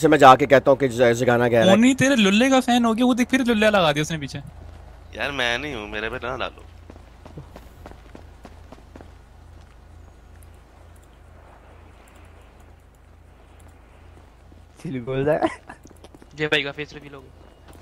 से मैं जाके कहता हूँ कि जगाना कह रहा है। नहीं तेरे लुल्ले का फैन हो गया, वो देख फिर लुल्ला लगा दिया उसने पीछे। यार मैं नहीं हूँ, मेरे पे ना डालो। बोल रहा है जय भाई का फेस रिवील हो गया।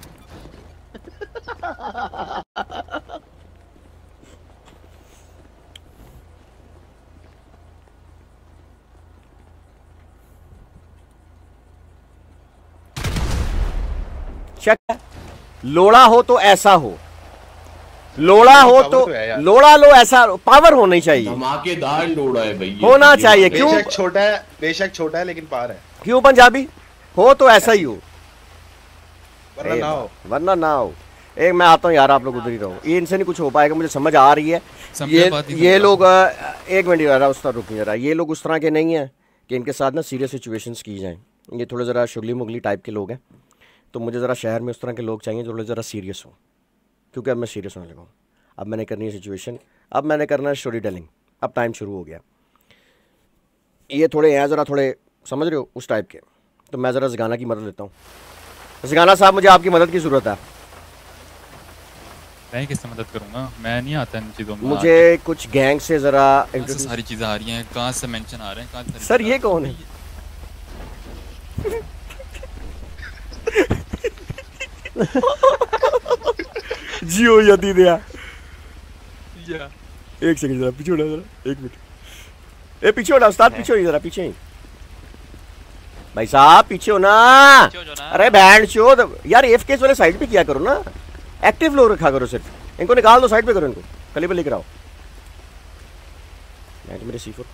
लोड़ा हो तो ऐसा हो, लोड़ा हो तो लोड़ा लो, ऐसा पावर होनी चाहिए। धमाकेदार लोड़ा है भाई, होना चाहिए। क्यों बेशक छोटा है लेकिन पावर है। क्यों पंजाबी हो तो ऐसा ही हो, वरना ना हो। एक मैं आता हूँ यार, आप लोग उधर ही रहो, ये इनसे नहीं कुछ हो पाएगा, मुझे समझ आ रही है। ये लोग एक मिनट जरा उस तरह रुकिए जरा, ये लोग उस तरह के नहीं हैं कि इनके साथ ना सीरियस सिचुएशंस की जाएं। ये थोड़े ज़रा शुगली मुगली टाइप के लोग हैं, तो मुझे ज़रा शहर में उस तरह के लोग चाहिए जो थोड़े ज़रा सीरियस हो, क्योंकि अब मैं सीरियस होने लगा हूँ। अब मैंने करनी है सिचुएशन, अब मैंने करना है स्टोरी टेलिंग, अब टाइम शुरू हो गया। ये थोड़े हैं ज़रा, थोड़े समझ रहे हो उस टाइप के, तो मैं ज़रा ज़गाना की मदद लेता हूँ। ज़गाना साहब मुझे आपकी मदद की ज़रूरत है। मैं किससे मदद करूंगा, मैं नहीं आता इन चीज़ों में। मुझे कुछ गैंग से ज़रा सारी चीज़ें आ रही हैं, कहाँ से मेंशन आ रहे हैं, कहाँ से। सर ये कौन है? जियो यदि दिया एक सेकंड जरा पीछे उड़ा, जरा एक मिनट, ए पीछे उड़ा उस्ताद, पीछे ही जरा, पीछे ही भाई साहब, पीछे हो ना। अरे बैंड शो यार, एफ केस वाले साइड पे किया करो ना, एक्टिव लोग रखा करो सिर्फ। इनको निकाल दो, साइड पे करो, इनको कली पे लेकर आओ। मेरे C4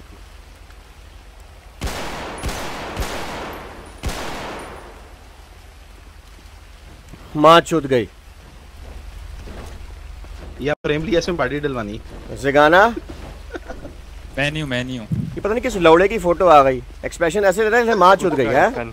माँ चुद गई। या प्रेमली इसमें पार्टी डलवानी ज़गाना मैं नहीं हूँ। ये पता नहीं किस लौड़े की फोटो आ गई, एक्सप्रेशन ऐसे दे रहा है जैसे माँ चुद गई है।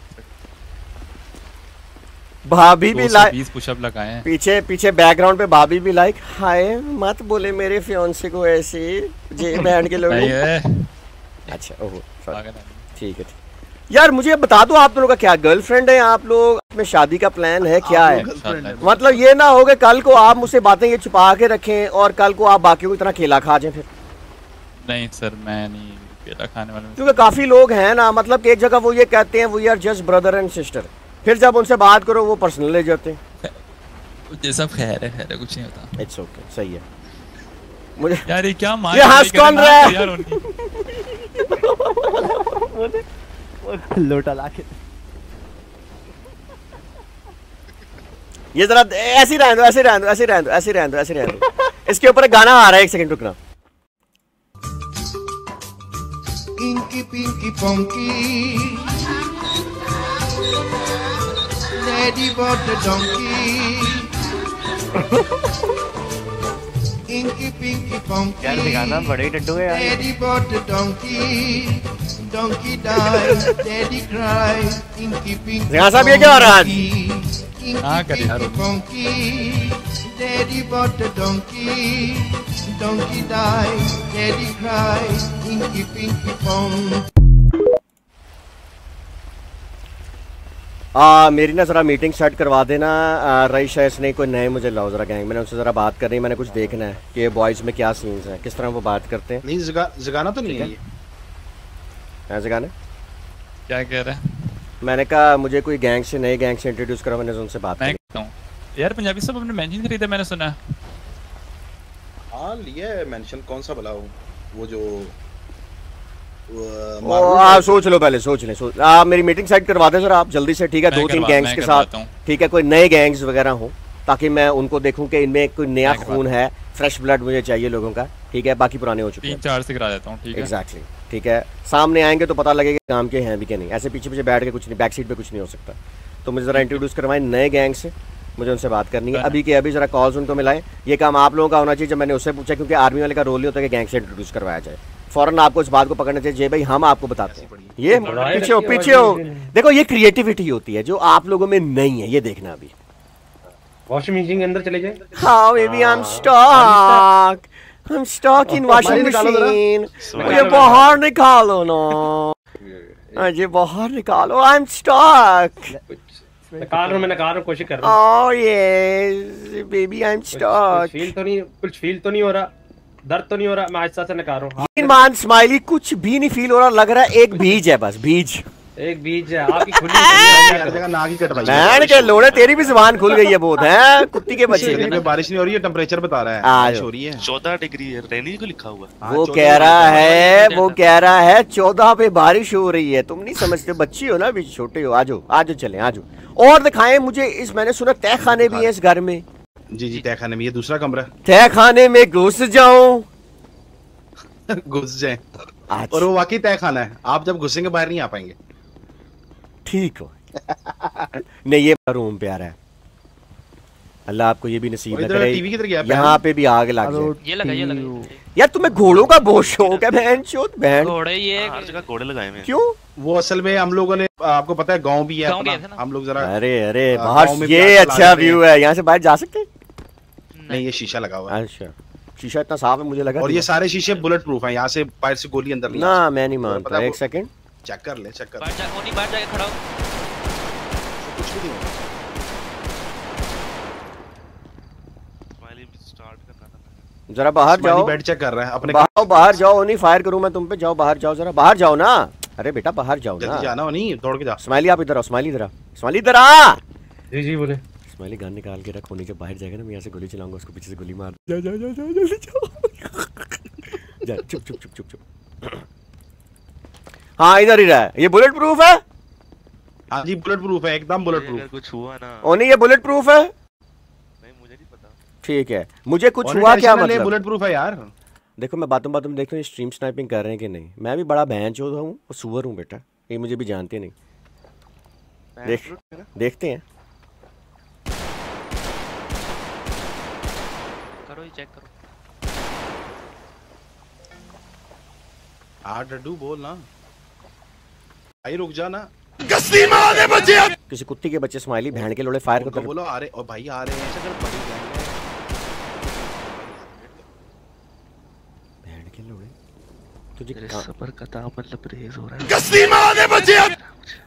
भाभी भी लाइक पुशअप लगाए हैं पीछे बैकग्राउंड पे, भाभी भी लाइक हाय मत बोले मेरे फियांसे को ऐसे जे बैंड के लोग। अच्छा ओहो ठीक है। यार मुझे बता दो, आप लोगों का क्या गर्लफ्रेंड है, आप लोग में शादी का प्लान है, क्या है? मतलब ये ना हो कि कल को आप मुझसे बातें ये छुपा के रखें और कल को आप बाकियों की तरह केला खा जाए फिर। नहीं सर, मैं नहीं केला खाने वाला। क्योंकि काफी लोग हैं ना, मतलब कि एक जगह वो ये कहते हैं we are just brother and sister, फिर जब उनसे बात करो वो पर्सनल ले जाते हैं। ये सब खैर है, कुछ नहीं होता। इट्स ओके, सही है। मुझे यार ये क्या मार, ये हंस कौन रहा है? लोटा लाके ये जरा ऐसे ही रहने दो, ऐसे रहने दो, ऐसे रहने दो, ऐसे रहने दो, ऐसे रहने दो। इसके ऊपर गाना आ रहा है, एक सेकंड रुकना। Inky pinky ponky lady bought donkey inky pinky ponky यार दिखाना बड़े डड्डू है यार। Lady bought donkey donkey died lady cried inky pinky. जहाँ साहब ये क्या हो रहा है? Inky pinky ponky lady bought donkey donkey died lady cried inky pinky ponky. मेरी ना ज़रा मीटिंग सेट करवा देना। रईस है इसने कोई नए मुझे लाओ ज़रा गैंग, मैंने उनसे ज़रा बात करनी, मैंने कुछ देखना है कि ये बॉयज़ में क्या सीन्स हैं, किस तरह वो बात करते हैं। नहीं जगाना तो नहीं है ये। जगाना क्या कह रहा है? मैंने कहा मुझे कोई गैंग से, नए गैंग से इंट्रोड्यूस करो, मैंने उनसे बात की। यार पंजाबी साहब आपने मेंशन खरीदा, मैंने सुना। हाँ लिया है मेंशन, कौन सा भला वो जो आप सोच लो पहले, सोच लें। आप मेरी मीटिंग सेट करवा दें सर आप जल्दी से, ठीक है? 2-3 गैंग्स के साथ, ठीक है? कोई नए गैंग्स वगैरह हो ताकि मैं उनको देखूं कि इनमें कोई नया खून है, फ्रेश ब्लड मुझे चाहिए लोगों का, ठीक है? बाकी पुराने हो चुके हैं। 3-4 से करा देता हूं, ठीक है? एग्जैक्टली, ठीक है? सामने आएंगे तो पता लगेगा काम के हैं भी कि नहीं, ऐसे पीछे पीछे बैठ के कुछ नहीं, बैक सीट पे कुछ नहीं हो सकता। तो मुझे ज़रा इंट्रोड्यूस करवाएं नए गैंग से, मुझे उनसे बात करनी है अभी के अभी। ज़रा कॉल्स उनको मिलाएं, ये काम आप लोगों का होना चाहिए। जब मैंने उससे पूछा, क्योंकि आर्मी वाले का रोल ही होता है कि गैंग से इंट्रोड्यूस करवाया जाए, फौरन आपको इस बात को पकड़ना चाहिए। जे भाई हम आपको बताते हैं, ये पीछे हो देखो, ये क्रिएटिविटी होती है जो आप लोगों में नहीं है, ये देखना अभी। वॉशिंग मशीन के अंदर चले जाए। हाँ baby, I am stuck in washing machine, मुझे बाहर निकालो ना। मुझे बाहर निकालो, आई एम स्टक। निकाल रहा हूँ, मैं निकाल रहा हूँ, कोशिश कर रहा हूँ। ओह ये बेबी आई एम स्टक। कुछ फील तो नहीं हो रहा, दर्द तो नहीं हो रहा, मैं आहिस्ता से निकाल रहा हूँ। मान स्माइली कुछ भी नहीं फील हो रहा, लग रहा है एक बीज है, बस बीज, एक बीज है आपकी खुली जगह नाक ही कटवाई। मैंने के लोड़े तेरी भी जुबान खुल गई है बहुत है कुत्ती के बच्चे। में बारिश नहीं हो रही है, टेम्परेचर बता रहा है बारिश हो रही है। 14 डिग्री है, रेनी को लिखा हुआ है। वो कह रहा है, वो कह रहा है 14 पे बारिश हो रही है। तुम नहीं समझते, बच्ची हो ना, अभी छोटे हो। आजो आजो चले आजो। और दिखाएं मुझे इस, मैंने सुना तह खाने भी है इस घर में। जी जी तह खाने में, ये दूसरा कमरा। तह खाने में घुस जाऊं घुस जाए, और वो वाकई तय खाना है, आप जब घुसेंगे बाहर नहीं आ पाएंगे। ठीक हो नहीं, ये रूम प्यारा है, अल्लाह आपको ये भी नसीब न करे। टीवी किधर गया? यहाँ पे भी आग लग जाए। ये लगा, ये लगा। यार तुम्हें घोड़ों का बहुत शौक है बहनचोद। बहन घोड़े, ये हर जगह घोड़े लगाए हुए हैं। क्यों? वो असल में हम लोगों ने, आपको पता है गांव भी है गाँव अपना, भी है ना? हम लोग जरा। अरे अरे बाहर गाँव में ये प्याज अच्छा चला व्यू है, यहाँ से बाहर जा सकते हैं? नहीं, ये शीशा लगा हुआ है। अच्छा, शीशा इतना साफ है मुझे लगा। और ये सारे शीशे बुलेट प्रूफ हैं, यहाँ से बाहर से गोली अंदर नहीं ना, मैं नहीं मानता। एक सेकंड चेक कर ले, चेक कर ले। बाहर जाके खड़ा हो। कुछ भी नहीं होगा। स्माइली स्टार्ट करना था। जरा बाहर जाओ, बेड चेक कर रहा है अपने। बाहर जाओ, नहीं फायर करूं मैं तुम पे। जाओ बाहर जाओ, जरा बाहर जाओ ना। अरे बेटा बाहर जाओ ना, जल्दी जाना हो, नहीं दौड़ के जा। स्माइली आप इधर आओ, स्माइली इधर आओ, स्माइली इधर आ। जी जी बोले। स्माइली गन निकाल के रख, होनी जब बाहर जाएगा ना, मैं यहाँ से गोली चलाऊंगा, उसको पीछे से गोली मार। जा जा जा जा जल्दी जाओ। जा चुप चुप चुप चुप चुप। हाँ इधर ही रहा है। ये बुलेट प्रूफ है? हाँ जी बुलेट प्रूफ है, एकदम बुलेट प्रूफ। कुछ हुआ ना? ओ नहीं, ये बुलेट प्रूफ है? नहीं मुझे नहीं पता। ठीक है, मुझे कुछ हुआ क्या मतलब? बुलेट प्रूफ है यार। देखो मैं बातों बातों में देखता हूँ स्ट्रीम स्नाइपिंग कर रहे हैं कि नहीं। मैं भी बड़ा बहनचोद हूँ और सुअर हूँ बेटा, ये मुझे भी जानते नहीं। देखते हैं। करो ये चेक करो। डड्डू बोल ना भाई, रुक जा ना। किसी कुत्ती के बच्चे स्माइली बहन के लोड़े फायर को बोलो आ रहे, और भाई आ रहे हैं ऐसे कर पड़ी जाएंगे। बहन के लोड़े तुझे सबर का दाम मतलब परहेज हो रहा है।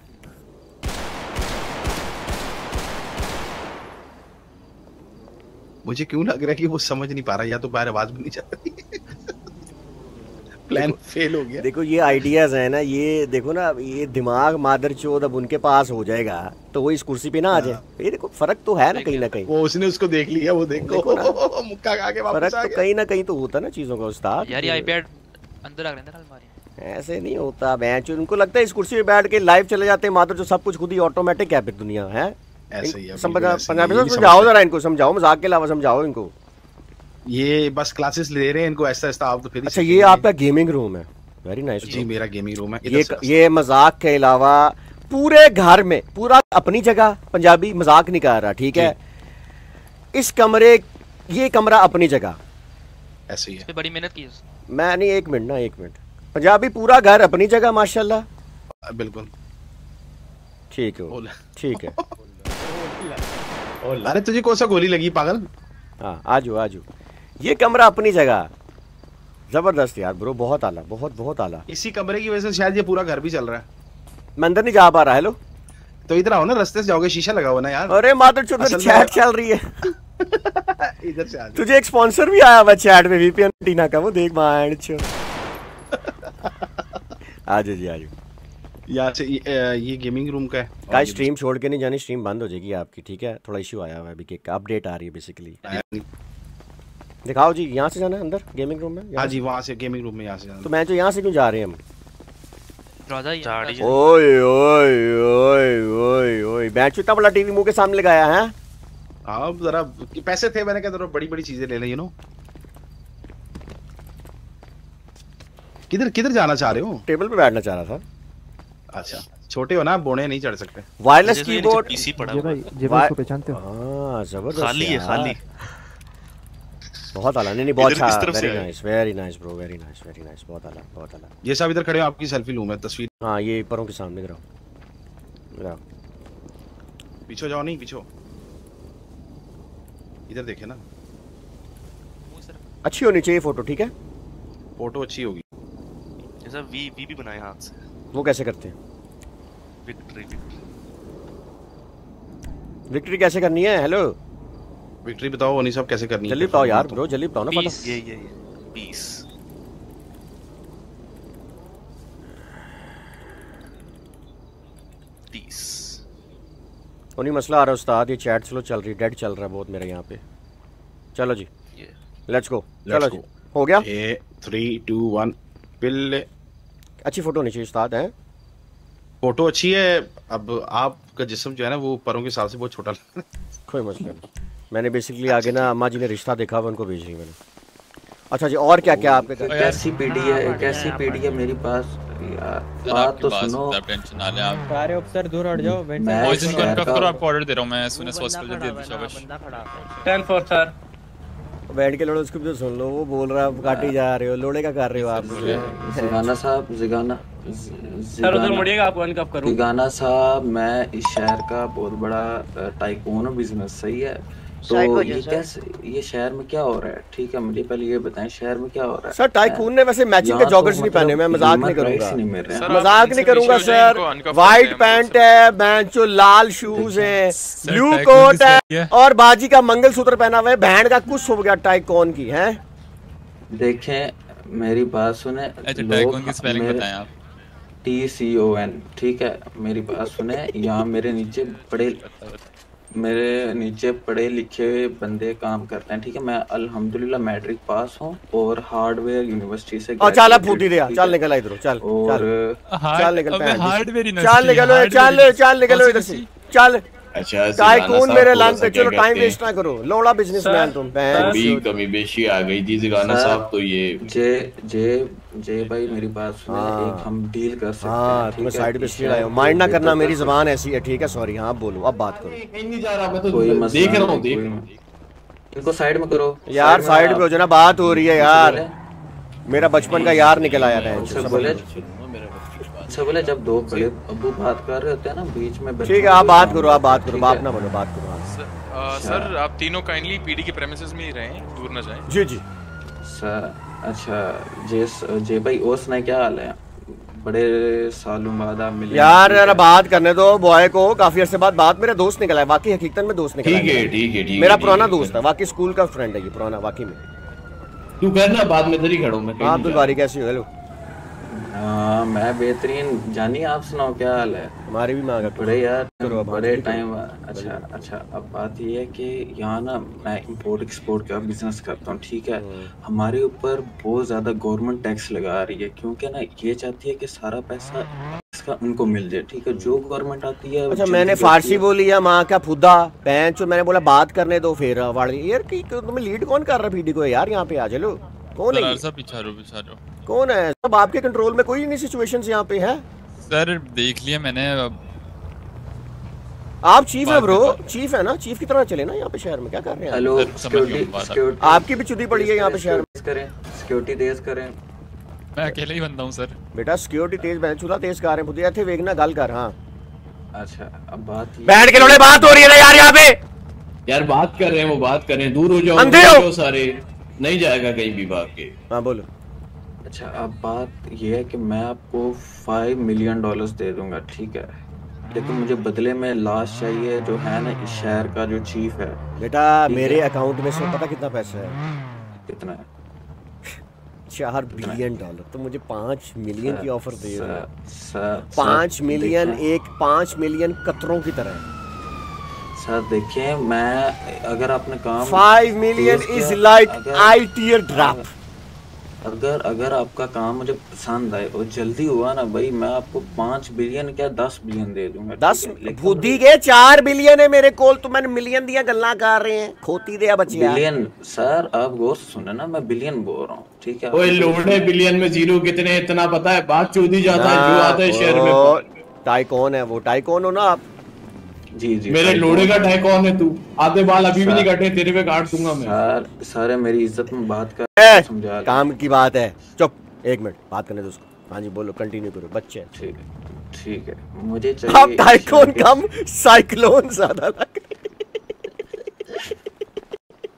मुझे क्यों लग रहा है कि वो समझ नहीं पा रहा, या तो बाहर आवाज भी नहीं जा रही। प्लान फेल हो गया। देखो ये आइडियाज है ना, ये देखो ना, ये दिमाग मादरचोद अब उनके पास हो जाएगा तो वो इस कुर्सी पे ना आ जाए। ये देखो फर्क तो है ना कहीं ना कहीं। वो उसने उसको देख लिया, वो देखो मुक्का खा के वापस आ गया। फर्क तो कहीं ना कहीं तो होता ना चीजों का उस्ताद। यार ये आईपैड अंदर रख लेना अलमारी में। ऐसे नहीं होता बेंच, उनको लगता है इस कुर्सी पे बैठ के लाइव चले जाते हैं मादर, जो सब कुछ खुद ही ऑटोमेटिक है फिर दुनिया है। ऐसे ही है। पंजाबी में समझाओ जरा इनको, समझाओ, मजाक के अलावा समझाओ इनको। ये बस क्लासेस ले रहे हैं इनको ऐसा ऐसा, आप तो फिर। अच्छा ये आपका गेमिंग रूम है, वेरी नाइस। जी मेरा गेमिंग रूम है। ये मजाक के अलावा पूरे घर में पूरा अपनी जगह, पंजाबी मजाक नहीं कर रहा ठीक है। इस कमरे, ये कमरा अपनी जगह ऐसे ही है। बड़ी मेहनत की है। मैं नहीं, एक मिनट ना, एक मिनट। पंजाबी पूरा घर अपनी जगह माशाल्लाह। बिल्कुल ठीक है, ठीक है। अरे तुझे कौन सा गोली लगी पागल? हाँ आजो आजो। ये कमरा अपनी जगह, जबरदस्त यार ब्रो, बहुत आला, बहुत बहुत आला। इसी कमरे की वजह से शायद ये पूरा घर भी चल रहा है। मैं अंदर नहीं जा पा रहा। हेलो तो इधर आओ ना, रास्ते से जाओगे, शीशा लगा हुआ ना यार। अरे मादर चौधरी चैट चल रही है। इधर से आ। तुझे एक स्पॉन्सर भी आया हुआ चैट में, वीपीएन टीना का, वो देख मार। आजो जी आजो। यहाँ से ये गेमिंग रूम का है। का स्ट्रीम छोड़ के नहीं जानी, स्ट्रीम बंद हो जाएगी आपकी ठीक है। थोड़ा इश्यू आया हुआ है अभी, केक अपडेट आ रही है बेसिकली। दिखाओ जी, यहाँ से जाना है अंदर गेमिंग रूम में? हाँ जी वहाँ से गेमिंग रूम में, यहाँ से जाना। तो मैं तो यहाँ से क्यों जा रहे हैं हम? ओए ओए ओए ओए ओए, बैठ इतना बड़ा टीवी मुंह के सामने लगाया है। हाँ जरा पैसे थे, मैंने कहा जरा बड़ी बड़ी चीजें ले लें, यू नो। किधर किधर जाना चाह रहे हो? टेबल पे बैठना चाह रहा था। अच्छा छोटे हो ना, बोने नहीं चढ़ सकते। वायरलेस कीबोर्ड पीसी पड़ा जी हुआ भाई, जी भाई, इसको पहचानते हो? हां जबरदस्त, खाली है खाली। बहुत आला, नहीं बहुत अच्छा, very nice, very nice bro, very nice, very nice, बहुत आला, बहुत आला। ये सब इधर खड़े हो, आपकी सेल्फी लूं मैं, तस्वीर। हां ये परों के सामने इधर आओ, इधर आओ। पीछे जाओ, नहीं पीछे, इधर देखे ना। अच्छी होनी चाहिए फोटो ठीक है। फोटो अच्छी होगी। जैसा वी भी बनाए हाथ से। वो कैसे करते हैं? विक्ट्री कैसे करनी है? हेलो विक्ट्री बताओ वनी साहब कैसे करनी है? जल्दी बताओ यार ब्रो, जल्दी बताओ ना। पीस ये पीस। पीस उन्हीं मसला आ रहा है उस्ताद, ये चैट स्लो चल रही, डेड चल रहा है बहुत मेरे यहाँ पे। चलो जी लेट्स गो। चलो जी हो गया। 3 2 1 पिल्ले। अच्छी फोटो होनी चाहिए उस्ताद है। फोटो अच्छी है। अब आपका जिस्म जो है ना वो परों के हिसाब से बहुत छोटा लग रहा है। कोई मसला नहीं। मैंने बेसिकली आगे ना अम्मा जी ने रिश्ता देखा हुआ, उनको भेज दी मैंने। अच्छा जी और क्या क्या आपके घर? कैसी पीढ़ी है, कैसी पीढ़ी है मेरे पास यार, बात तो सुनो। टेंशन ना ले आप। सारे ऑफिसर दूर हट जाओ। पॉइजन को अनकफ करो, आपको ऑर्डर दे रहा हूं मैं, सुने हॉस्पिटल जल्दी शाबाश। 10-4 सर। बैठ के लोड़ो उसको भी तो सुन लो, वो बोल रहा है काटी जा रहे हो, लोड़े का कर रहे हो आप। जिगाना साहब, जिगाना सर उधर मुड़िएगा, आपको अनकफ करूं। जिगाना साहब मैं इस शहर का बहुत बड़ा टाइकून हूं, बिजनेस सही है तो ये कैसे, ये शहर में क्या हो रहा है? ठीक है मुझे पहले ये बताएं शहर में क्या हो रहा है? सर टाइकून ने वैसे मैचिंग के जॉगर्स नहीं पहने, मैं मजाक नहीं करूंगा, मजाक नहीं करूंगा सर। व्हाइट पैंट है, बैंच लाल शूज है, ब्लू कोट है और बाजी का मंगलसूत्र पहना हुआ है। बहन का कुछ हो गया टाइकून की है। देखें मेरी बात सुने, टाइकून की स्पेलिंग बताएं आप। TCON ठीक है, मेरी बात सुने। यहाँ मेरे नीचे पढ़े लिखे बंदे काम करते हैं ठीक है। मैं अल्हम्दुलिल्लाह मैट्रिक पास हूँ और हार्डवेयर यूनिवर्सिटी से। चल अब फूटी दिया, चल निकल इधर, चल और चल निकल, हार्डवेयर चल निकलो इधर से, चल। अच्छा टाइकून मेरे लाइन पे, चलो टाइम वेस्ट ना करो, लोड़ा बिजनेसमैन तुम। कमी बेशी आ गई थी जिगाना साहब तो ये जे भाई मेरी बात सुनो, एक हम डील कर सकते हैं। हाँ तुम्हें साइड पे इसलिए लाया हूं, माइंड ना करना, मेरी जुबान ऐसी है ठीक है। सॉरी हाँ बोलो, अब बात करो। नहीं जा रहा मैं तो कोई मसला देख रहा हूं, इनको साइड में करो यार, साइड पे हो जाना, बात हो रही है यार। मेरा बचपन का यार निकल आया था। अच्छा बोले जब दो बड़े अब्बू बात कर रहे होते हैं ना बीच में। ठीक है आप बात करो, आप बात करो, बात ना बोलो, बात करो। सर आप तीनों काइंडली पीडी के प्रेमिसेस में ही रहें, दूर ना जाएं। जी जी सर। अच्छा जे भाई ओस ने क्या हाल है? बड़े सालों बाद आप मिले यार। बात करने दो बॉय को, काफी अरसे बाद बात। मेरा दोस्त निकला है वाकई, हकीकत में दोस्त निकला है। ठीक है मेरा पुराना दोस्त है वाकई, स्कूल का फ्रेंड है ये पुराना वाकई में। तू करना बाद में, इधर ही खड़ा हूं मैं। आप दुबारी कैसी हो? हेलो मैं बेहतरीन। जानी आप सुनाओ क्या हाल है? हमारी भी मांगा बड़े यार बड़े टाइम। अच्छा अब बात ये है कि यहाँ ना मैं इंपोर्ट एक्सपोर्ट का बिजनेस करता हूँ ठीक है। हमारे ऊपर बहुत ज्यादा गवर्नमेंट टैक्स लगा रही है क्योंकि ना ये चाहती है कि सारा पैसा इसका उनको मिल जाए ठीक है, जो गवर्नमेंट आती है। अच्छा मैंने फारसी बोली है माँ का फुदा पैंच, मैंने बोला बात करने दो फिर यार कि तुम्हें लीड कौन कर रहा है पीडी को यार? यहाँ पे आ चलो, कौन है? पीछा रो कौन है? सब आपके कंट्रोल में कोई नहीं सिचुएशन यहाँ पे है सर, देख लिया मैंने। आप चीफ है ब्रो, चीफ है ना, चीफ की तरह चले ना यहाँ पे शहर में। क्या कर रहे हैं? हेलो सिक्योरिटी आपकी भी चुदी पड़ी है यहाँ पे शहर में। करें सिक्योरिटी तेज करें। मैं अकेले ही बंदा हूँ सर। बेटा सिक्योरिटी तेज बहन चूल्हा तेज कर रहे हैं बुद्धि थे वेगना गल कर। हाँ अच्छा अब बात बैठ के लोड़े बात हो रही है ना यार यहाँ पे। यार बात कर रहे हैं, वो बात कर रहे हैं, दूर हो जाओ, अंधे हो सारे, नहीं जाएगा कहीं भी भाग के। हाँ बोलो। अच्छा अब बात ये है कि मैं आपको $5 मिलियन दे दूंगा ठीक है, लेकिन मुझे बदले में लाश चाहिए जो है ना इस शहर का जो चीफ है। बेटा मेरे अकाउंट में से पता कितना पैसा है? कितना है? $4 बिलियन। तो मुझे 5 मिलियन की ऑफर दे रहा है। 5 मिलियन, एक 5 मिलियन कतरों की तरह है सर। देखिए मैं अगर आपने काम 5 million is like I tear drop. अगर आपका काम मुझे पसंद आए और जल्दी हुआ ना भाई, मैं आपको 5 बिलियन क्या 10 बिलियन दे दूंगा। 10 बुद्धि के 4 बिलियन है मेरे कोल, तो मैंने मिलियन दिया गल्ला कर रहे हैं खोती दे बचिया। बिलियन सर आप गौर से सुने ना, मैं बिलियन बोल रहा हूँ ठीक है। ओए लोड़े बिलियन में जीरो कितने इतना पता है? बात चोदी जाता है जो आता है शहर में। टाइकॉन है वो, टाइकॉन हो ना आप? जी मेरे लोड़े का टाइकॉन है तू। आधे बाल अभी भी नहीं कटे, तेरे पे काट दूंगा मैं। सर सारे मेरी इज्जत में बात कर, समझा काम की बात है। चुप, 1 मिनट बात करने दो उसको। हाँ जी बोलो, कंटिन्यू करो बच्चे। ठीक है मुझे चाहिए। अब टाइकॉन कम साइक्लोन ज्यादा लग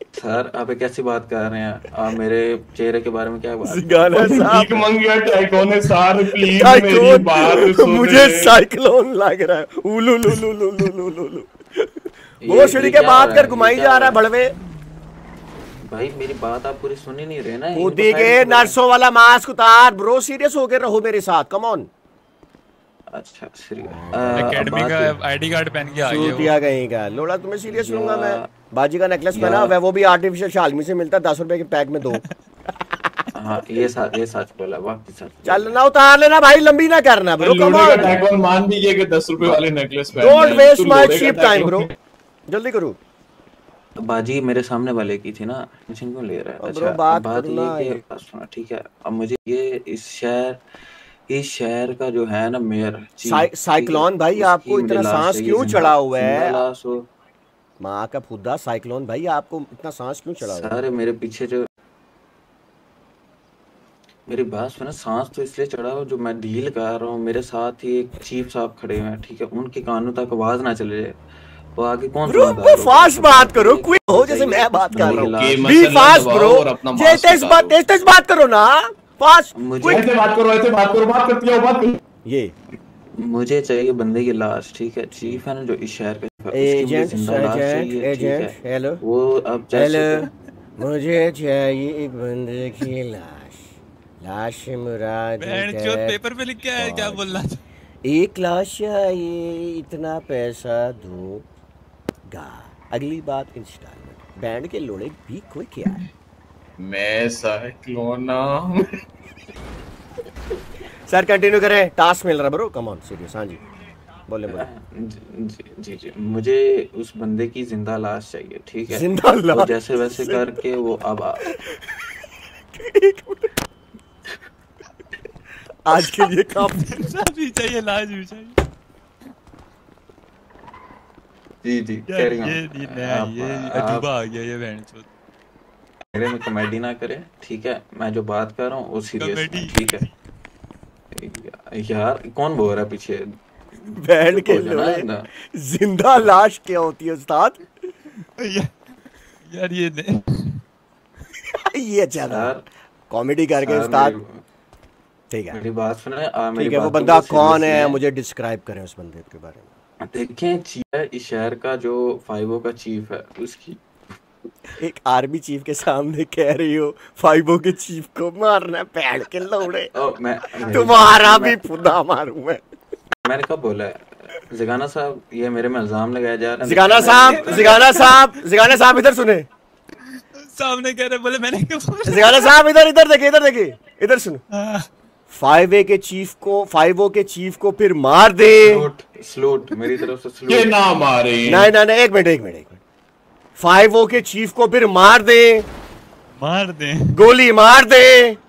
सर आप कैसी बात कर रहे हैं? आप मेरे चेहरे के बारे में क्या बात? गाना भीख मंगिया टाइकोन है सर, प्लीज मेरी बात सुन। मुझे साइक्लोन लग रहा है। उलू लू लू लू लू लू लू। वो सीढ़ी के बात कर घुमाई जा रहा है बड़वे। भाई मेरी बात आप पूरी सुन ही नहीं रहे ना। कूदी के नर्सों वाला मास्क उतार ब्रो, सीरियस होकर रहो मेरे साथ, कम ऑन। अच्छा एकेडमी का आईडी कार्ड पहन के आ गए दिया कहीं का लोड़ा, तुम्हें सीरियस लूंगा मैं। बाजी का नेकलेस पहना हुआ है, वो भी आर्टिफिशियल शालमी से मिलता है, 10 रुपए के पैक में 2। हाँ ये सच बोला, वाकई सच। चल ना उतार लेना भाई, लंबी ना करना ब्रो, कम ऑन। मान दीजिए कि 10 रुपए वाले नेकलेस पहन। Don't waste my cheap time bro, जल्दी करो। बाजी मेरे सामने वाले की थी ना, टेंशन क्यों ले रहा है? अच्छा बात ये कि सुना ठीक है, अब मुझे ये इस शहर का जो है ना मेयर साइक्लोन भाई, आपको इतना सांस क्यों चढ़ा हुआ है? माँ का फुद्दा साइक्लोन भाई, आपको इतना सांस क्यों चढ़ा हुआ है? सारे मेरे पीछे जो, मेरी बात सुना, सांस तो इसलिए चढ़ा हो जो मैं डील कर रहा हूँ, मेरे साथ ही एक चीफ साहब खड़े हुए हैं, ठीक है, उनके कानों तक आवाज ना चले जाए। वो आगे कौन ब्रो फास्ट बात करो, क्विक हो जैसे मैं बात कर रहा हूँ। बी फास्ट ब्रो, तेज बात करो ना, फास्ट। ऐसे बात करो, बात करती हो, बात करो। ये मुझे चाहिए बंदे की लाश, ठीक है, चीफ है ना जो इस शहर का, एजेंट हेलो, वो अब हेलो, मुझे चाहिए एक बंदे की लाश। लाश मुराद पेपर पे लिख के आया, क्या बोल रहा था? एक लाश चाहिए, इतना पैसा दूंगा। अगली बात इंस्टॉलमेंट। बैंड के लोड़े भी कोई क्या है? मैं साइक्लोन। सर कंटिन्यू करें, टास्क मिल रहा ब्रो, कम ऑन सीरियस। हाँ जी बोले। जी मुझे उस बंदे की जिंदा लाश चाहिए, ठीक है, जिंदा लाश जैसे वैसे करके वो अब आज के लिए काफी चाहिए, लाश भी चाहिए। जी कह रही हूँ, ये अजूबा आ गया ये बहन। मेरे में कॉमेडी ना करे, ठीक है, मैं जो बात कर रहा हूँ वो सीरियस, ठीक है यार। कौन बोल रहा है पीछे? बैंड के लोड़े, जिंदा लाश क्या होती है उस्ताद? यार ये अच्छा कॉमेडी करके उस्ताद, ठीक है। मेरी बात सुने, ठीक है, वो बंदा कौन है मुझे डिस्क्राइब करें उस बंदे के बारे में। देखें, इस शहर का जो 5O का चीफ है, उसकी एक आर्मी चीफ के सामने कह रही हो 5O के चीफ को मारना, पैड के लोड़े। तुम्हारा भी फुदा मारूं मैं। मैंने कब बोला है? जिगाना साहब, ये मेरे में इल्जाम लगाया जा रहा है। जिगाना साहब इधर सुने, सामने कह रहे, बोले मैंने क्या बोला? जिगाना साहब इधर देखिए, इधर सुनो। 5O के चीफ को फिर मार दे। सलूट मेरी तरफ से सलूट। ये ना मारे। नहीं एक मिनट। 5O के चीफ को फिर मार दे, गोली मार दे,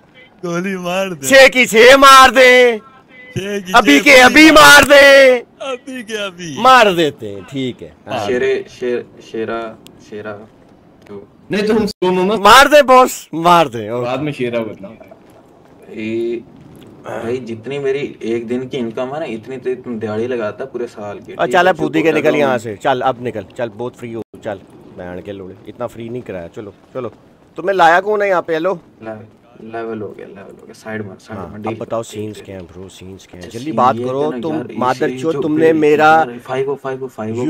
6 की 6 मार दे, अभी के अभी मार दे, मार देते हैं, ठीक है। शेरा नहीं तो हम सुनो ना, मार दे बॉस, मार दे, बाद में शेरा बोलना। भाई जितनी मेरी एक दिन की इनकम है ना, इतनी तो तुम दिहाड़ी लगाता पूरे साल की। चल अब फूदी के निकल यहाँ से, चल अब निकल, चल बहुत फ्री हो, चल बैंड के लोड़े, इतना फ्री नहीं कराया। चलो तुम्हें लाया कौन है यहाँ पे? हेलो, लेवल हो गया, साइड में। अब बताओ सीन्स क्या हैं ब्रो, सीन्स क्या हैं? जल्दी बात करो तुम मादरचोद, तुमने मेरा 5O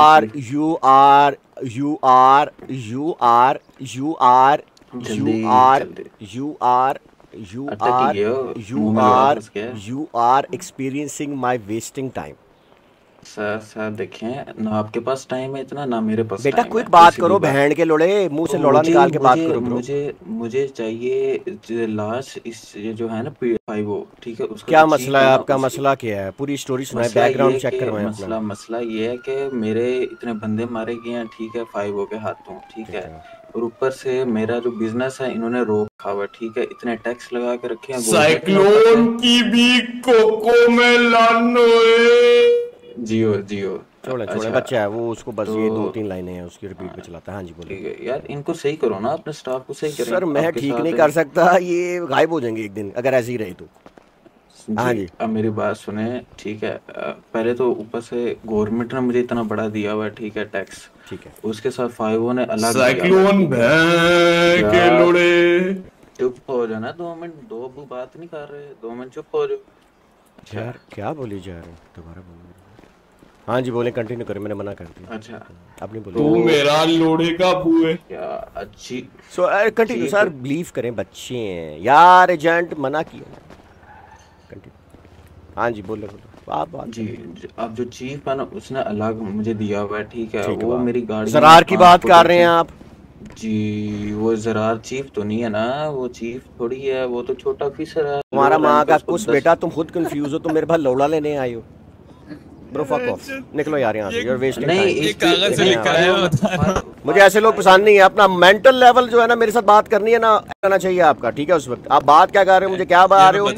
you are experiencing my wasting time. Sir देखें ना, आपके पास टाइम है इतना, ना मेरे पास। बेटा क्विक बात करो, बहन के लोड़े, मुंह से लोड़ा निकाल के बात करो। मुझे चाहिए लाश, इस जो है ना 5O, ठीक है, उसका क्या मसला है आपका? मसला क्या है? पूरी स्टोरी सुनाए, बैकग्राउंड चेक करवाएं। मसला ये है कि मेरे इतने बंदे मारे गए हैं, ठीक है, 5O के हाथों, ठीक है, और ऊपर से मेरा जो बिजनेस है इन्होंने रोक रखा हुआ, ठीक है, इतने टैक्स लगा के रखे हैं। साइक्लोन की भी कोको में लानो जियो छोड़े बच्चा है वो, उसको बस ये 2-3 लाइनें हैं उसकी रिपीट पे चलाता है। हाँ जी बोलिए। ठीक है यार, इनको सही करो ना, अपने स्टाफ को सही करें। सर मैं ठीक नहीं कर सकता, ये गायब हो जाएंगे एक दिन अगर ऐसे ही रहे तो। हाँ जी। अब मेरी बात सुने, ठीक है। पहले तो ऊपर से गवर्नमेंट ने मुझे इतना बड़ा दिया हुआ है, ठीक है, टैक्स। ठीक है। उसके साथ फाइवो ने अलग साइक्लोन के लोड़े। चुप हो जाओ ना 2 मिनट, दो अबू बात नहीं कर रहे, 2 मिनट चुप हो जाओ। यार क्या बोली जा रहे हैं, दोबारा बोलो। हाँ जी बोले, कंटिन्यू करें, मैंने मना कर दिया। अच्छा आप नहीं बोले। तू मेरा लोड़े का बू है क्या अच्छी। सो कंटिन्यू सर, बिलीव करें, बच्चे हैं यार, एजेंट मना किया। कंटिन्यू। हाँ जी बोले आप बात जी। अब जो चीफ है ना, उसने अलग मुझे दिया हुआ है, ठीक है। वो मेरी गाड़ी ज़रार की बात कर रहे हैं आप? जी वो ज़रार चीफ तो नहीं है ना, वो चीफ थोड़ी है, वो तो छोटा ऑफिसर है। तुम्हारा माँ का कुछ बेटा, तुम खुद कंफ्यूज हो, तुम मेरे पास लौड़ा लेने आए हो। ब्रो फक ऑफ, निकलो यार यहाँ से, यू आर वेस्टिंग टाइम। ये कागज से लिखा है। मुझे ऐसे लोग पसंद नहीं है। अपना मेंटल लेवल जो है ना, मेरे साथ बात करनी है ना, करना चाहिए आपका, ठीक है। उस वक्त आप बात क्या कर रहे हो, मुझे क्या बता रहे हो,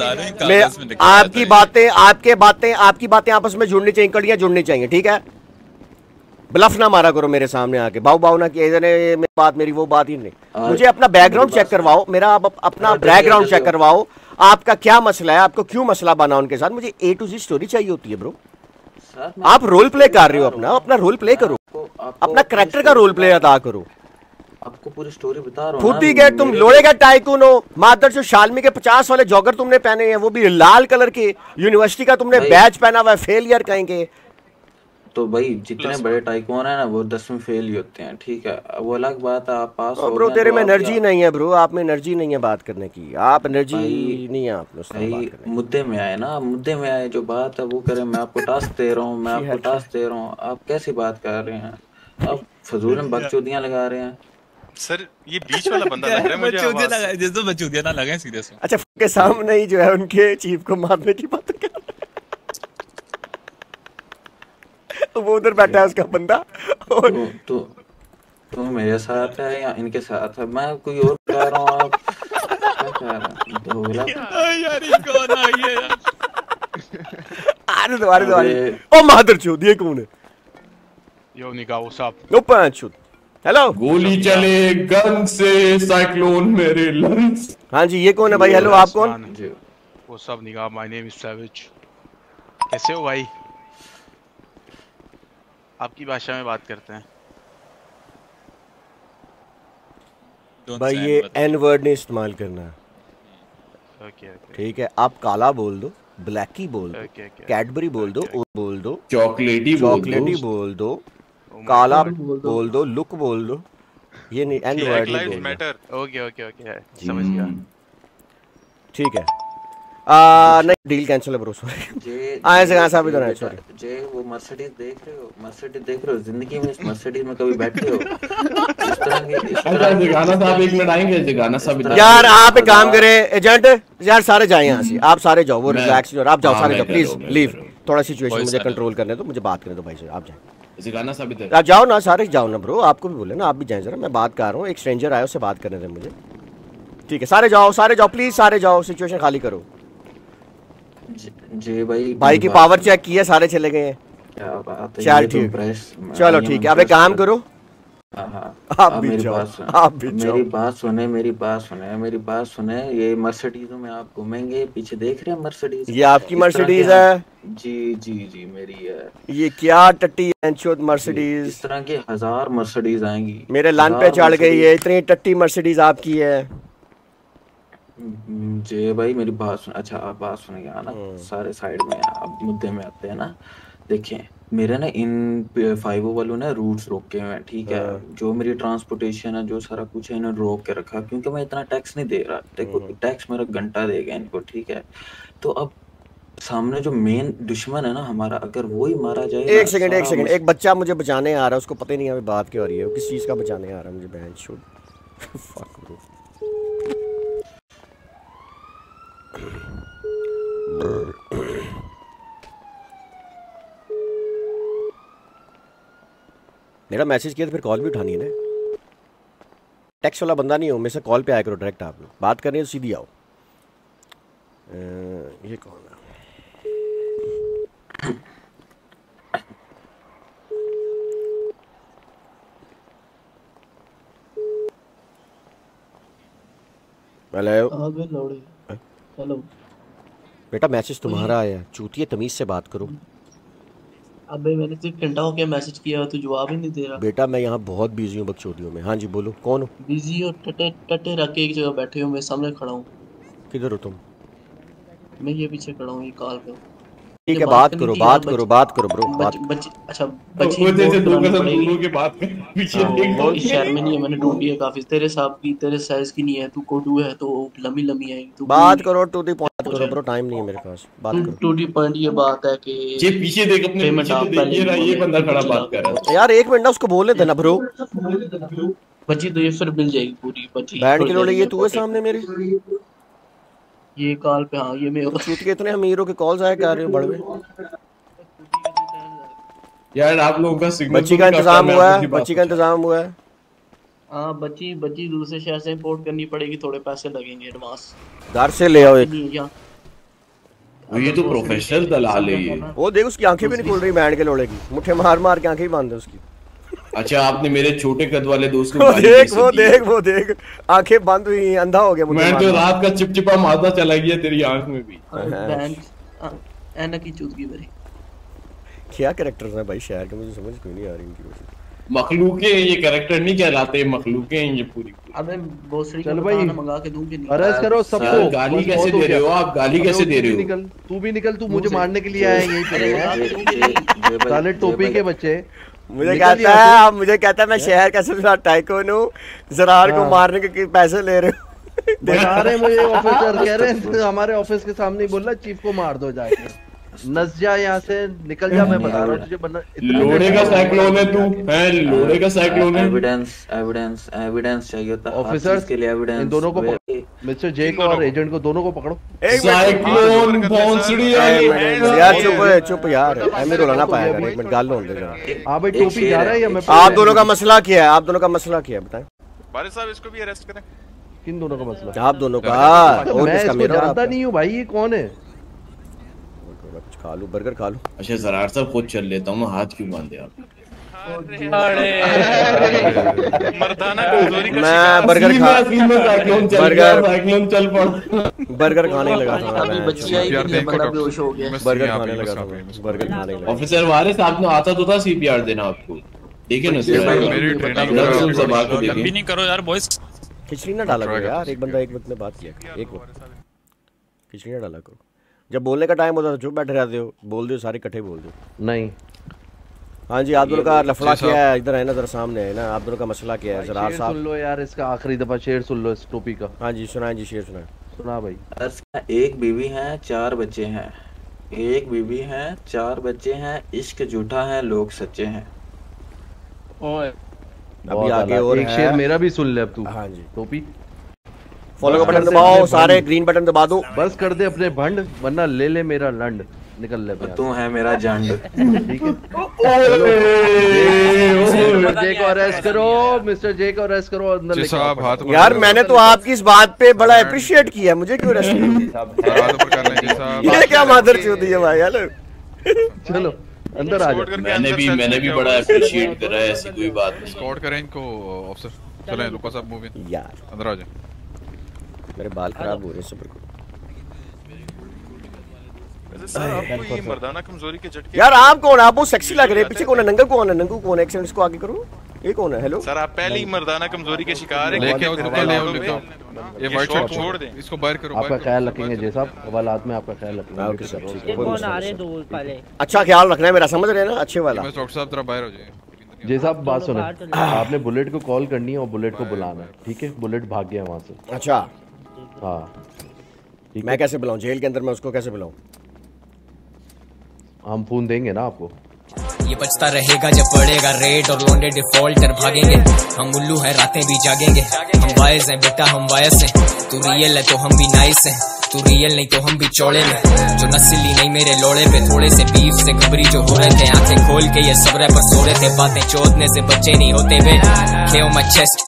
आपकी बातें आपस में जुड़नी चाहिए, कड़ियाँ जुड़नी चाहिए, ठीक है। ब्लफ ना मारा करो मेरे सामने आके, बाऊ बाऊ ना कि बात मेरी वो बात ही नहीं। मुझे अपना बैकग्राउंड चेक करवाओ, मेरा अपना बैकग्राउंड चेक करवाओ, आपका क्या मसला है, आपको क्यों मसला बना उनके साथ, मुझे A to Z स्टोरी चाहिए होती है ब्रो। आप रोल प्ले कर रहे हो, अपना रोल प्ले करो, अपना कैरेक्टर का रोल प्ले अदा करो। आपको पूरी स्टोरी बता रहा हूं। फूटी गए तुम, लोड़े का टाइकून हो, मादर जो शालमी के 50 वाले जॉगर तुमने पहने हैं, वो भी लाल कलर के, यूनिवर्सिटी का तुमने बैच पहना हुआ है, फेलियर कहेंगे। तो भाई जितने बड़े टाइकून है ना, वो 10 में फेल ही होते हैं, ठीक है। वो अलग बात है, आप पास हो ब्रो गए। तेरे में एनर्जी नहीं है ब्रो, आप में एनर्जी नहीं है बात करने की, आप एनर्जी नहीं है आप में। मुद्दे में आए ना, मुद्दे में आए, जो बात है वो करें। मैं आपको टास्क दे रहा हूँ, मैं आपको टास्क दे रहा हूँ, आप कैसी बात कर रहे हैं, आप फजूल में बकचोदियां लगा रहे हैं। सर ये बीच वाला बंदा लग रहा है मुझे, बकचोदियां लगा जैसे बकचोदियां ना लगाएं सीधे से। अच्छा के सामने ही जो है उनके चीफ को मारने की बात कर, वो उधर बैठा है उसका बंदा। तो मेरे साथ है या इनके साथ है, मैं कोई और कह रहा हूँ, आप क्या कह रहे हैं यार ये कौन आ गया यार। अरे दोबारा ओ मादरचोद, ये कौन है? यो निकाह साहब, नो पांचुद। हेलो, गोली चले गन से, साइक्लोन मेरे लंग्स। हाँ जी ये कौन है भाई? हेलो आप कौन? वो सब निकाह, माय नेम इज सैवेज। कैसे हो भाई? आपकी भाषा में बात करते हैं भाई, ये एन वर्ड नहीं इस्तेमाल करना। ठीक है, आप काला बोल दो, ब्लैकी बोल दो, कैडबरी बोल दो, बोल दो चॉकलेटी बोल दो, काला बोल दो, लुक बोल दो, ये नहीं एन वर्ड नहीं बोलना। ओके समझ गया। ठीक है, नहीं डील कैंसिल है ब्रो, सॉरी। ऐसे कहां साहब इधर है, सॉरी। जे वो मर्सिडीज देख रहे हो, मर्सिडीज देख रहे हो, जिंदगी में इस मर्सिडीज में कभी बैठे हो? इस तरह के गाना साहब 1 मिनट आएंगे, गाना साहब यार आप एक काम करें एजेंट, यार सारे जाए यहाँ से, आप सारे जाओ, वो रिलैक्स हो, आप जाओ सारे जाओ, प्लीज लीव। थोड़ा सिचुएशन मुझे कंट्रोल करने दो, मुझे बात करने दो भाई से, आप जाए। गाना साहब इधर आप जाओ ना, सारे जाओ ना ब्रो, आपको भी बोले ना, आप भी जाए जरा, मैं बात कर रहा हूँ, एक स्ट्रेंजर आया उससे बात करने दे मुझे। ठीक है सारे जाओ प्लीज, सारे जाओ, सिचुएशन खाली करो। जी भाई की पावर चेक की है, सारे चले गए हैं। क्या बात है, चल ठीक, चलो ठीक है, अब एक काम करो, आप भी जाओ, आप भी जाओ। मेरी बात सुने। ये मर्सिडीजों में आप घूमेंगे, पीछे देख रहे हैं मर्सिडीज, ये आपकी मर्सिडीज है? जी मेरी है। ये क्या टट्टी मर्सिडीज? इस तरह की 1000 मर्सिडीज आएंगी, मेरे लान पे चढ़ गई है, इतनी टट्टी मर्सिडीज आपकी है। जी भाई मेरी बात सुन। अच्छा आप बात सुनिए ना, सारे साइड में अब मुद्दे में आते हैं ना। देखिए मेरे ना इन 5 वालों ने रूट्स रोके हुए हैं, ठीक है। जो मेरी ट्रांसपोर्टेशन है, जो सारा कुछ है, इन्होंने रोक के रखा, क्योंकि मैं इतना टैक्स नहीं दे रहा। देखो टैक्स मेरा घंटा देगा इनको, ठीक है। तो अब सामने जो मेन दुश्मन है ना हमारा, अगर वो ही मारा जाए। एक सेकंड, एक बच्चा मुझे बचाने आ रहा है, उसको पता ही नहीं है बात क्या हो रही है, किस चीज का बचाने आ रहा है मुझे, बहन शूट फक ब्रो। मेरा मैसेज किया तो फिर कॉल भी उठानी है ना, टेक्स्ट वाला बंदा नहीं हो, मेरे से कॉल पे आया करो डायरेक्ट, आप लोग बात करनी है तो सीधी आओ। ये कौन है? हेलो हेलो बेटा मैसेज तुम्हारा आया, चूतिए तमीज से बात करो। अबे मैंने तो 1 घंटा हो गया मैसेज किया, तू जवाब ही नहीं दे रहा। बेटा मैं यहाँ बहुत बिजी हूँ बकचोदियों में। हाँ जी बोलो, कौन हो? बिजी हो, टटे रख के एक जगह बैठे हो, मैं सामने खड़ा हूँ। किधर हो तुम? मैं ये पीछे खड़ा हूँ, ये कॉल पे। ठीक है बात करो ब्रो, बात अच्छा बच्ची के बात पीछे देख शहर में नहीं है, मैंने ढूंढी है काफी। तेरे साहब की, तेरे साइज की नहीं है, तू कोटू है तो लंबी लंबी है। तू बात करो, टू दी पॉइंट करो ब्रो, टाइम नहीं है मेरे पास। बात करो टू दी पॉइंट। ये बात है कि ये पीछे देख, अपने पीछे तो देख, ये बंदा खड़ा बात कर रहा है यार। 1 मिनट ना उसको बोलने देना ब्रो। बच्ची तो ये फिर मिल जाएगी पूरी बच्ची। बैंड के लोड़े ये तू है सामने मेरे ये कॉल पे। हाँ ये मैं चूत के इतने अमीरों के कॉल्स आए कर रहे हो बड़वे यार। आप लोगों का सिग्नल बच्ची का इंतजाम हुआ है, बच्ची का इंतजाम हुआ है। हाँ बच्ची दूसरे शहर से इंपोर्ट करनी पड़ेगी, थोड़े पैसे लगेंगे एडवांस। घर से ले आओ एक। ये तो प्रोफेशनल दलाल है ये। वो देख उसकी आंखें भी नहीं खुल रही बैंड के लोड़े की, मुट्ठे मार मार के आंखें ही बांध दे उसकी। अच्छा आपने मेरे छोटे कद वाले दोस्त को वो देख आंखें बंद हुई, अंधा हो गया। मैं तो रात का चिपचिपा मारता चला गया तेरी आंख में भी। ऐनक की चूत की मेरी। क्या कैरेक्टर्स हैं भाई शहर के, मुझे समझ कोई नहीं आ रही इनकी वजह। मखलूके ये कैरेक्टर नहीं कहलाते, मखलूके हैं ये पूरी। अबे भोसड़ी का खाना मंगा के दूंगी। अरेस्ट करो सबको। गाली कैसे दे रहे हो आप? गाली कैसे दे रहे हो? तू भी निकल, तू मुझे मारने के लिए आया यहीं पे। साले टोपी के बच्चे। मुझे कहता है मैं शहर का सबसे बड़ा टाइकून हूँ, ज़रार को मारने के पैसे ले रहे हो। बता रहे मुझे ऑफिसर कह रहे हैं हमारे ऑफिस के सामने बोल रहा चीफ को मार दो जाके। नस जा यहाँ से, निकल जा। मैं बता रहा हूँ तुझे बंदा लोड़े का साइक्लोन है तू, है लोड़े का साइक्लोन है। एविडेंस चाहिए था ऑफिसर्स के लिए। एविडेंस इन दोनों को मिस्टर जे को और एजेंट को दोनों को पकड़ो। साइक्लोन भोंसड़ी यार चुप यार, एमी रोलाना पाएगा। 1 मिनट गाल लो दे जरा। हां भाई टोपी जा रहा है या मैं? आप दोनों का मसला क्या है? आप दोनों का मसला क्या है बताएं। वारिस साहब इसको भी अरेस्ट करें। किन दोनों का मसला? आप दोनों का। मैं इसको जानता नहीं हूँ भाई, ये कौन है? खा लो बर्गर खा लो। अच्छा ज़रार साहब खुद चल लेता हूँ, हाथ क्यों बांधे आप? मर्दाना कमजोरी का मैं बर्गर खाने लगा था। बर्गर खाने लगा। ऑफिसर वारिस आपने आता तो था सीपीआर देना आपको, देखिए ना नहीं करो यार बॉयज। खिचड़ी ना डाला करो यार, एक बंदा एक वक्त में बात किया, एक वक्त खिचड़ी ना डाला करो। जब बोलने का टाइम होता है चुप बैठे रहते हो, बोल दो सारे इकट्ठे बोल दो। नहीं हाँ जी, आप दोनों का लफड़ा क्या है? इधर है ना, जरा सामने है ना। आप दोनों का मसला क्या है? जरा साहब सुन लो यार, इसका आखिरी दफा शेर सुन लो इस टोपी का। हाँ जी सुनाए जी, शेर सुनाए। सुना भाई। एक बीवी है 4 बच्चे हैं, एक बीवी है 4 बच्चे हैं, इश्क झूठा है लोग सच्चे हैं। अभी आगे और एक शेर मेरा भी सुन ले अब तू। हाँ जी टोपी फॉलो का बटन दबाओ, सारे ग्रीन बटन दबा दो। बस कर दे अपने भंड, वरना ले ले मेरा लंड। निकल ले तू है मेरा जंड। ठीक है मिस्टर जे को अरेस्ट करो, मिस्टर जे को अरेस्ट करो, अंदर लेके आओ। यार मैंने तो आपकी इस बात पे बड़ा अप्रिशिएट किया, मुझे क्यों अरेस्ट किया? ये क्या मादरचोदी है भाई। हेलो चलो अंदर आ जाओ। मैंने भी बड़ा अप्रिशिएट करा है, ऐसी कोई बात नहीं। स्कॉट करें इनको ऑफिसर। चलें लुका साहब मूव इन। यार अंदर आ जाए। मेरे बाल खराब हो रहे हैं सबर को। सर आपको ये मर्दाना कमजोरी के झटके। यार आप कौन? आप वो सेक्सी लग रहे हैं। पीछे कौन है? नंगा कौन है? नंगू कौन है? एक सेकंड इसको आगे करो। ये कौन है? हेलो सर आप पहले ही मर्दाना कमजोरी के शिकार हैं। लेके आओ ये व्हाइट शर्ट छोड़ दें, इसको बाहर करो। आपका ख्याल रखेंगे जी साहब, हवालात में आपका ख्याल रखेंगे। कौन आ रहे दूर पहले? अच्छा ख्याल रखना है मेरा, समझ रहे हैं ना? अच्छे वाला। डॉक्टर साहब जरा बाहर हो जाइए। जी साहब बात सुनो, आपने बुलेट को कॉल करनी है और बुलेट को बुलाना है, ठीक है? बुलेट भाग गया वहाँ से। अच्छा हाँ मैं कैसे बुलाऊं? जेल के अंदर मैं उसको कैसे बुलाऊं? हम फोन देंगे ना आपको। ये बचता रहेगा जब पड़ेगा रेड और लौंडे डिफॉल्टर भागेंगे। हम उल्लू हैं रातें भी जागेंगे, हम वाइज हैं बेटा हम वायस हैं। तू रियल है तो हम भी नाइस हैं, तू रियल नहीं तो हम भी चौड़े में। जो नस्ली नहीं मेरे लोड़े पे, थोड़े से बीफ से खबरी जो हो रहे थे। आंखें खोल के ये सब रैपर सो रहे थे, बातें चोदने से बच्चे नहीं होते वे। खेओ माय चेस्ट